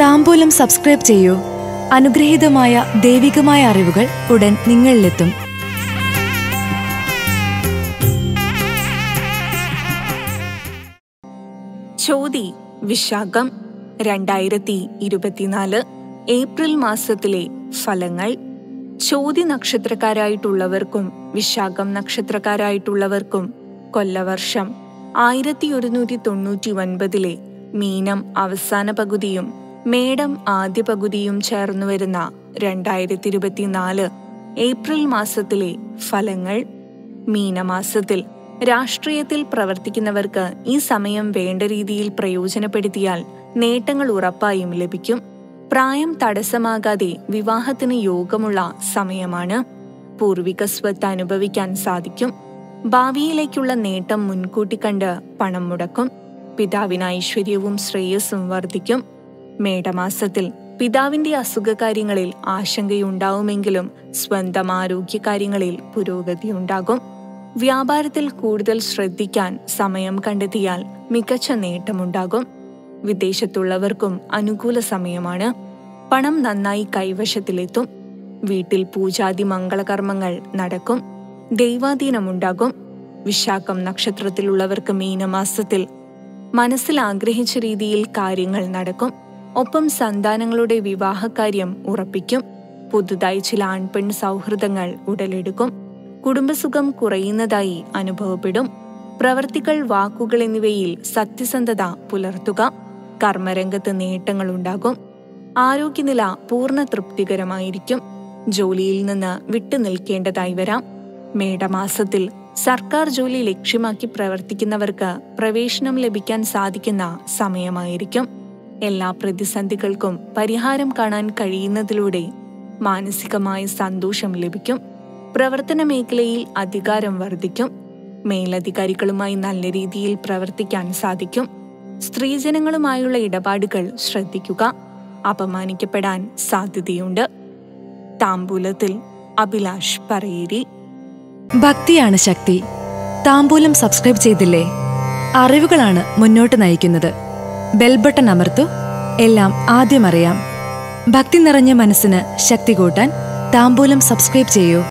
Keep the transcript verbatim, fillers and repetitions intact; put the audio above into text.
താംബൂലം subscribe ചെയ്യൂ. അനുഗ്രഹീതമായ ദൈവികമായ അറിവുകൾ ഉടൻ നിങ്ങളിലെത്തും. ചോതി വിശാഖം രണ്ടായിരത്തി ഇരുപത്തിനാല് ഏപ്രിൽ മാസത്തിലെ ഫലങ്ങൾ. ചോതി നക്ഷത്രക്കാരായിട്ടുള്ളവർക്കും വിശാഖം നക്ഷത്രക്കാരായിട്ടുള്ളവർക്കും കൊല്ലവർഷം ആയിരത്തി ഒരുന്നൂറ്റി തൊണ്ണൂറ്റി ഒൻപതിലെ മീനം അവസാന പകുതിയും മേടം ആദ്യ പകുതിയും ചേർന്നു വരുന്ന രണ്ടായിരത്തി ഇരുപത്തിനാല് ഏപ്രിൽ മാസത്തിലെ ഫലങ്ങൾ. മീനമാസത്തിൽ രാഷ്ട്രീയത്തിൽ പ്രവർത്തിക്കുന്നവർക്ക് ഈ സമയം വേണ്ട രീതിയിൽ പ്രയോജനപ്പെടുത്തിയാൽ നേട്ടങ്ങൾ ഉറപ്പായും ലഭിക്കും. പ്രായം തടസ്സമാകാതെ വിവാഹത്തിന് യോഗമുള്ള സമയമാണ്. പൂർവിക സ്വത്ത് അനുഭവിക്കാൻ സാധിക്കും. ഭാവിയിലേക്കുള്ള നേട്ടം മുൻകൂട്ടി കണ്ട് പണം മുടക്കും. പിതാവിന് ഐശ്വര്യവും ശ്രേയസ്സും വർദ്ധിക്കും. മേടമാസത്തിൽ പിതാവിന്റെ അസുഖകാര്യങ്ങളിൽ ആശങ്കയുണ്ടാവുമെങ്കിലും സ്വന്തം ആരോഗ്യകാര്യങ്ങളിൽ പുരോഗതിയുണ്ടാകും. വ്യാപാരത്തിൽ കൂടുതൽ ശ്രദ്ധിക്കാൻ സമയം കണ്ടെത്തിയാൽ മികച്ച നേട്ടമുണ്ടാകും. വിദേശത്തുള്ളവർക്കും അനുകൂല സമയമാണ്. പണം നന്നായി കൈവശത്തിലെത്തും. വീട്ടിൽ പൂജാതി മംഗളകർമ്മങ്ങൾ നടക്കും. ദൈവാധീനമുണ്ടാകും. വിശാഖം നക്ഷത്രത്തിലുള്ളവർക്ക് മീനമാസത്തിൽ മനസ്സിൽ ആഗ്രഹിച്ച രീതിയിൽ കാര്യങ്ങൾ നടക്കും. ഒപ്പം സന്താനങ്ങളുടെ വിവാഹകാര്യം ഉറപ്പിക്കും. പുതുതായി ചില ആൺപെൺ സൗഹൃദങ്ങൾ ഉടലെടുക്കും. കുടുംബസുഖം കുറയുന്നതായി അനുഭവപ്പെടും. പ്രവർത്തികൾ, വാക്കുകൾ എന്നിവയിൽ സത്യസന്ധത പുലർത്തുക. കർമ്മരംഗത്ത് നേട്ടങ്ങളുണ്ടാകും. ആരോഗ്യനില പൂർണ്ണ തൃപ്തികരമായിരിക്കും. ജോലിയിൽ നിന്ന് വിട്ടുനിൽക്കേണ്ടതായി വരാം. മേടമാസത്തിൽ സർക്കാർ ജോലി ലക്ഷ്യമാക്കി പ്രവർത്തിക്കുന്നവർക്ക് പ്രവേശനം ലഭിക്കാൻ സാധിക്കുന്ന സമയമായിരിക്കും. എല്ലാ പ്രതിസന്ധികൾക്കും പരിഹാരം കാണാൻ കഴിയുന്നതിലൂടെ മാനസികമായ സന്തോഷം ലഭിക്കും. പ്രവർത്തന മേഖലയിൽ അധികാരം വർദ്ധിക്കും. മേലധികാരികളുമായി നല്ല രീതിയിൽ പ്രവർത്തിക്കാൻ സാധിക്കും. സ്ത്രീജനങ്ങളുമായുള്ള ഇടപാടുകൾ ശ്രദ്ധിക്കുക. അപമാനിക്കപ്പെടാൻ സാധ്യതയുണ്ട്. താംബൂലത്തിൽ അഭിലാഷ് പറയേരി. ഭക്തിയാണ് ശക്തി. താംബൂലം സബ്സ്ക്രൈബ് ചെയ്തില്ലേ? അറിവുകളാണ് മുന്നോട്ട് നയിക്കുന്നത്. ബെൽബട്ടൺ അമർത്തു. എല്ലാം ആദ്യം അറിയാം. ഭക്തി നിറഞ്ഞ മനസ്സിന് ശക്തി കൂട്ടാൻ താംബൂലം സബ്സ്ക്രൈബ് ചെയ്യൂ.